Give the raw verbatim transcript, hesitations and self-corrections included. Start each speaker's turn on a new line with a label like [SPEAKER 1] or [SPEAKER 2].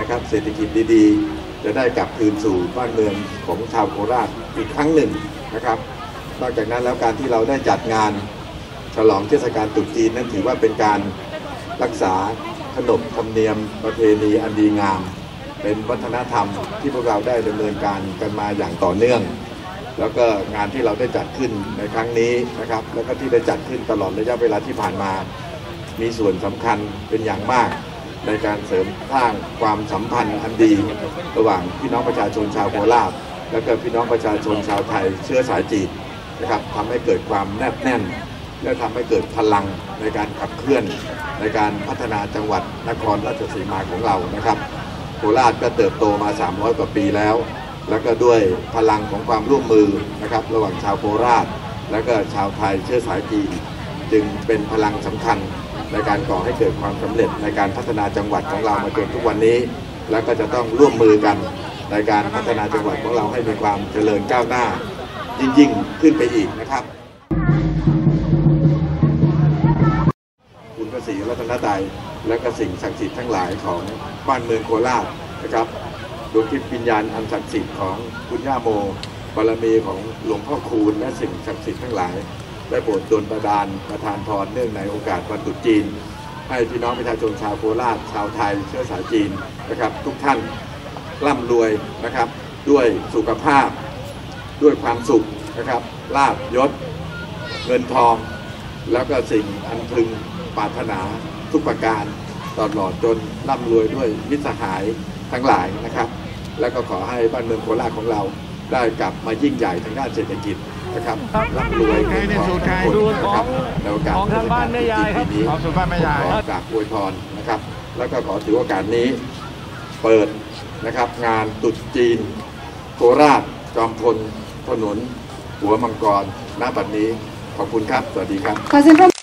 [SPEAKER 1] นะครับเศรษฐกิจดีๆจะได้กลับคืนสู่บ้านเมืองของชาวโคราชอีกครั้งหนึ่งนะครับนอกจากนั้นแล้วการที่เราได้จัดงานฉลองเทศกาลตรุษจีนนั้นถือว่าเป็นการรักษาขนบธรรมเนียมประเพณีอันดีงามเป็นวัฒนธรรมที่พวกเราได้ดำเนินการกันมาอย่างต่อเนื่องแล้วก็งานที่เราได้จัดขึ้นในครั้งนี้นะครับแล้วก็ที่ได้จัดขึ้นตลอดระยะเวลาที่ผ่านมามีส่วนสำคัญเป็นอย่างมากในการเสริมสร้างความสัมพันธ์อันดีระหว่างพี่น้องประชาชนชาวโคราชและก็พี่น้องประชาชนชาวไทยเชื้อสายจีนนะครับทำให้เกิดความแนบแน่นและทำให้เกิดพลังในการขับเคลื่อนในการพัฒนาจังหวัดนครราชสีมาของเรานะครับโคราชก็เติบโตมาสามร้อยกว่าปีแล้วแล้วก็ด้วยพลังของความร่วมมือนะครับระหว่างชาวโคราชและก็ชาวไทยเชื้อสายจีนจึงเป็นพลังสำคัญในการก่อให้เกิดความสำเร็จในการพัฒนาจังหวัดของเรามาจนทุกวันนี้และก็จะต้องร่วมมือกันในการพัฒนาจังหวัดของเราให้มีความเจริญก้าวหน้ายิ่งๆขึ้นไปอีกนะครับคุณพระศรีรัตนตรัยและก็สิ่งศักดิ์สิทธิ์ทั้งหลายของบ้านเมืองโคราชนะครับดวงจิตวิญญาณอันศักดิ์สิทธิ์ของคุณย่าโมบารมีของหลวงพ่อคูณและสิ่งศักดิ์สิทธิ์ทั้งหลายได้โปรดดลบันดาลประทานพรเนื่องในโอกาสวันตรุษจีนให้พี่น้องประชาชนชาวโคราชชาวไทยเชื้อสายจีนนะครับทุกท่านร่ำรวยนะครับด้วยสุขภาพด้วยความสุขนะครับลาภยศเงินทองแล้วก็สิ่งอันพึงปรารถนาทุกประการตลอดจนร่ำรวยด้วยมิตรสหายทั้งหลายนะครับแล้วก็ขอให้บ้านเมืองโคราชของเราได้กลับมายิ่งใหญ่ทางด้านเศรษฐกิจนะครับร่ำรวยเงินทองทุกคนนะครับในโอกาสเทศกาลตรุษจีนปีนี้ขอกราบอวยพรนะครับแล้วก็ขอถือโอกาสนี้เปิดนะครับงานตรุษจีนโคราชจอมพลถนนหัวมังกรณบัดนี้ขอบคุณครับสวัสดีครับ